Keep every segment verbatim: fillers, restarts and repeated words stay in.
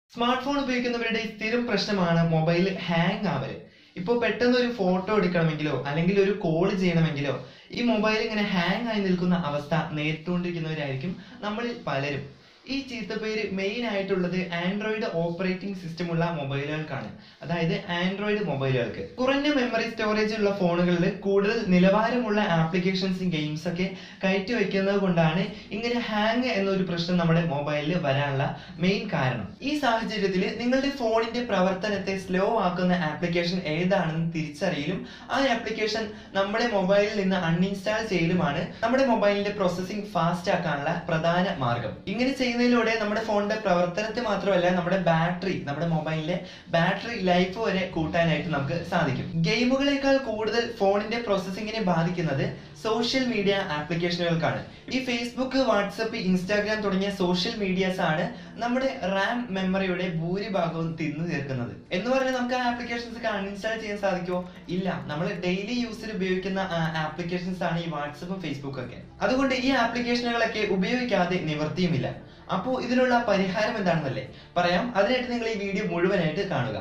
Smart phone ഉപയോഗിക്കുന്നവരുടെ സ്ഥിരം പ്രശ്നമാണ് mobile hang ആവല്. ഇപ്പോൾ പെട്ടെന്ന് ഒരു ഫോട്ടോ എടുക്കണമെങ്കിലോ അല്ലെങ്കിൽ ഒരു കോൾ ചെയ്യണമെങ്കിലോ ഈ മൊബൈൽ ഇങ്ങനെ ഹാങ് ആയി നിൽക്കുന്ന അവസ്ഥ നേരിട്ടുകൊണ്ടിരിക്കുന്നവരായിരിക്കും നമ്മളിൽ പലരും. ഈ ചീത്തപ്പേര് മെയിൻ ആയിട്ടുള്ളത് ആൻഡ്രോയിഡ് ഓപ്പറേറ്റിംഗ് സിസ്റ്റം ഉള്ള മൊബൈലുകൾക്കാണ്. അതായത് ആൻഡ്രോയിഡ് മൊബൈലുകൾക്ക് കുറഞ്ഞ മെമ്മറി സ്റ്റോറേജ് ഉള്ള ഫോണുകളിൽ കൂടുതൽ നിലവാരമുള്ള ആപ്ലിക്കേഷൻസും ഗെയിംസ് ഒക്കെ കയറ്റി വയ്ക്കുന്നത് കൊണ്ടാണ് ഇങ്ങനെ ഹാങ് എന്നൊരു പ്രശ്നം നമ്മുടെ മൊബൈലിൽ വരാനുള്ള മെയിൻ കാരണം. ഈ സാഹചര്യത്തിൽ നിങ്ങളുടെ ഫോണിന്റെ പ്രവർത്തനത്തെ സ്ലോ ആക്കുന്ന ആപ്ലിക്കേഷൻ ഏതാണെന്ന് തിരിച്ചറിയലും ആ ആപ്ലിക്കേഷൻ നമ്മുടെ മൊബൈലിൽ നിന്ന് അൺഇൻസ്റ്റാൾ ചെയ്യലുമാണ് നമ്മുടെ മൊബൈലിന്റെ പ്രോസസ്സിംഗ് ഫാസ്റ്റ് ആക്കാനുള്ള പ്രധാന മാർഗം. ഇങ്ങനെ ചെയ്യുന്നതിലൂടെ നമ്മുടെ ഫോണിന്റെ പ്രവർത്തനത്തെ മാത്രമല്ല നമ്മുടെ ബാറ്ററി നമ്മുടെ മൊബൈലിന്റെ ബാറ്ററി ലൈഫ് വരെ കൂട്ടാനായിട്ട് നമുക്ക് സാധിക്കും. ഗെയിമുകളേക്കാൾ കൂടുതൽ ഫോണിന്റെ പ്രോസസ്സിങ്ങിനെ ബാധിക്കുന്നത് സോഷ്യൽ മീഡിയ ആപ്ലിക്കേഷനുകൾക്കാണ്. ഈ ഫേസ്ബുക്ക്, വാട്സപ്പ്, ഇൻസ്റ്റാഗ്രാം തുടങ്ങിയ സോഷ്യൽ മീഡിയാസ് ആണ് നമ്മുടെ റാം മെമ്മറിയുടെ ഭൂരിഭാഗവും തിന്നു തീർക്കുന്നത്. എന്ന് പറഞ്ഞാൽ നമുക്ക് ആ ആപ്ലിക്കേഷൻസ് ഒക്കെ അൺഇൻസ്റ്റാൾ ചെയ്യാൻ സാധിക്കുമോ? ഇല്ല. നമ്മൾ ഡെയിലി യൂസിൽ ഉപയോഗിക്കുന്ന ആപ്ലിക്കേഷൻസ് ആണ് ഈ വാട്സപ്പും ഫേസ്ബുക്കും ഒക്കെ. അതുകൊണ്ട് ഈ ആപ്ലിക്കേഷനുകളൊക്കെ ഉപയോഗിക്കാതെ നിവർത്തിയുമില്ല. അപ്പോൾ ഇതിനുള്ള പരിഹാരം എന്താണെന്നല്ലേ പറയാം. അതിനായിട്ട് നിങ്ങൾ ഈ വീഡിയോ മുഴുവനായിട്ട് കാണുക.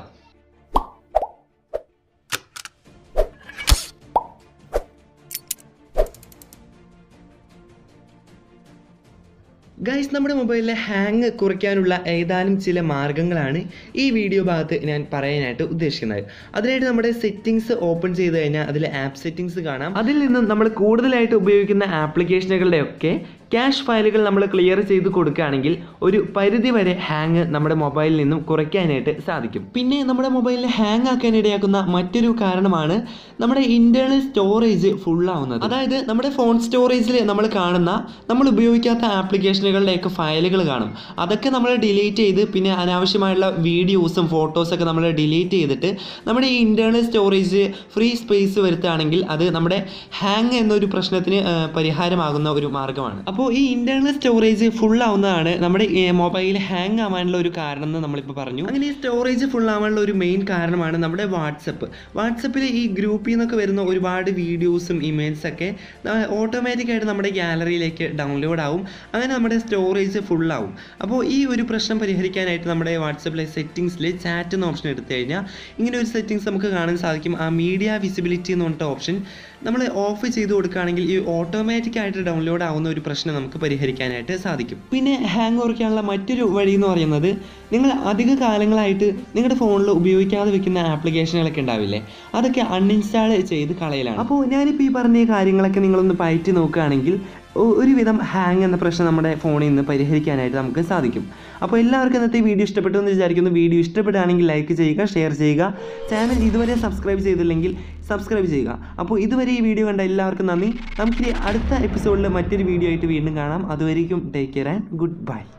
ഗൈസ്, നമ്മുടെ മൊബൈലിലെ ഹാങ് കുറയ്ക്കാനുള്ള ഏതാനും ചില മാർഗ്ഗങ്ങളാണ് ഈ വീഡിയോ ഭാഗത്ത് ഞാൻ പറയാനായിട്ട് ഉദ്ദേശിക്കുന്നത്. അതിനായിട്ട് നമ്മുടെ സെറ്റിംഗ്സ് ഓപ്പൺ ചെയ്ത് കഴിഞ്ഞാൽ അതിൽ ആപ്പ് സെറ്റിംഗ്സ് കാണാം. അതിൽ നിന്നും നമ്മൾ കൂടുതലായിട്ട് ഉപയോഗിക്കുന്ന ആപ്ലിക്കേഷനുകളുടെയൊക്കെ ക്യാഷ് ഫയലുകൾ നമ്മൾ ക്ലിയർ ചെയ്ത് കൊടുക്കുകയാണെങ്കിൽ ഒരു പരിധി വരെ ഹാങ് നമ്മുടെ മൊബൈലിൽ നിന്നും കുറയ്ക്കാനായിട്ട് സാധിക്കും. പിന്നെ നമ്മുടെ മൊബൈലിൽ ഹാങ് ആക്കാൻ ഇടയാക്കുന്ന മറ്റൊരു കാരണമാണ് നമ്മുടെ ഇന്റേണൽ സ്റ്റോറേജ് ഫുള്ളാവുന്നത്. അതായത് നമ്മുടെ ഫോൺ സ്റ്റോറേജിൽ നമ്മൾ കാണുന്ന നമ്മൾ ഉപയോഗിക്കാത്ത ആപ്ലിക്കേഷനുകളുടെയൊക്കെ ഫയലുകൾ കാണും. അതൊക്കെ നമ്മൾ ഡിലീറ്റ് ചെയ്ത് പിന്നെ അനാവശ്യമായുള്ള വീഡിയോസും ഫോട്ടോസൊക്കെ നമ്മൾ ഡിലീറ്റ് ചെയ്തിട്ട് നമ്മുടെ ഈ ഇന്റേണൽ സ്റ്റോറേജ് ഫ്രീ സ്പേസ് വരുത്തുകയാണെങ്കിൽ അത് നമ്മുടെ ഹാങ് എന്നൊരു പ്രശ്നത്തിന് പരിഹാരമാകുന്ന ഒരു മാർഗ്ഗമാണ്. അപ്പോൾ ഈ ഇന്റേണൽ സ്റ്റോറേജ് ഫുൾ ആവുന്നതാണ് നമ്മുടെ മൊബൈൽ ഹാങ് ആവാനുള്ള ഒരു കാരണം എന്ന് നമ്മളിപ്പോൾ പറഞ്ഞു. അങ്ങനെ ഈ സ്റ്റോറേജ് ഫുൾ ആവാനുള്ള ഒരു മെയിൻ കാരണമാണ് നമ്മുടെ വാട്സപ്പ്. വാട്സപ്പിൽ ഈ ഗ്രൂപ്പിൽ നിന്നൊക്കെ വരുന്ന ഒരുപാട് വീഡിയോസും ഇമേജസൊക്കെ ഓട്ടോമാറ്റിക്കായിട്ട് നമ്മുടെ ഗാലറിയിലേക്ക് ഡൗൺലോഡ് ആവും. അങ്ങനെ നമ്മുടെ സ്റ്റോറേജ് ഫുൾ ആവും. അപ്പോൾ ഈ ഒരു പ്രശ്നം പരിഹരിക്കാനായിട്ട് നമ്മുടെ വാട്സപ്പിലെ സെറ്റിംഗ്സിൽ ചാറ്റ് എന്ന ഓപ്ഷൻ എടുത്തു കഴിഞ്ഞാൽ ഇങ്ങനെ ഒരു സെറ്റിംഗ്സ് നമുക്ക് കാണാൻ സാധിക്കും. ആ മീഡിയ വിസിബിലിറ്റി എന്ന് പറഞ്ഞിട്ട് ഓപ്ഷൻ നമ്മൾ ഓഫ് ചെയ്ത് കൊടുക്കുകയാണെങ്കിൽ ഈ ഓട്ടോമാറ്റിക്കായിട്ട് ഡൗൺലോഡ് ആവുന്ന ഒരു പ്രശ്നം നമുക്ക് പരിഹരിക്കാനായിട്ട് സാധിക്കും. പിന്നെ ഹാങ് കുറയ്ക്കാനുള്ള മറ്റൊരു വഴി എന്ന് പറയുന്നത് നിങ്ങൾ അധിക കാലങ്ങളായിട്ട് നിങ്ങളുടെ ഫോണിൽ ഉപയോഗിക്കാതെ വെക്കുന്ന ആപ്ലിക്കേഷനുകളൊക്കെ ഉണ്ടാവില്ലേ, അതൊക്കെ അൺഇൻസ്റ്റാൾ ചെയ്ത് കളയലാണ്. അപ്പോൾ ഞാനിപ്പോൾ ഈ പറഞ്ഞ കാര്യങ്ങളൊക്കെ നിങ്ങളൊന്ന് പയറ്റി നോക്കുകയാണെങ്കിൽ ഒരുവിധം ഹാങ് എന്ന പ്രശ്നം നമ്മുടെ ഫോണിൽ നിന്ന് പരിഹരിക്കാനായിട്ട് നമുക്ക് സാധിക്കും. അപ്പോൾ എല്ലാവർക്കും ഇന്നത്തെ വീഡിയോ ഇഷ്ടപ്പെട്ടു എന്ന് വിചാരിക്കുന്നു. വീഡിയോ ഇഷ്ടപ്പെടുകയാണെങ്കിൽ ലൈക്ക് ചെയ്യുക, ഷെയർ ചെയ്യുക. ചാനൽ ഇതുവരെ സബ്സ്ക്രൈബ് ചെയ്തില്ലെങ്കിൽ സബ്സ്ക്രൈബ് ചെയ്യുക. അപ്പോൾ ഇതുവരെ ഈ വീഡിയോ കണ്ട എല്ലാവർക്കും നന്ദി. നമുക്കിനി അടുത്ത എപ്പിസോഡിൽ മറ്റൊരു വീഡിയോ ആയിട്ട് വീണ്ടും കാണാം. അതുവരേക്കും take care and good by.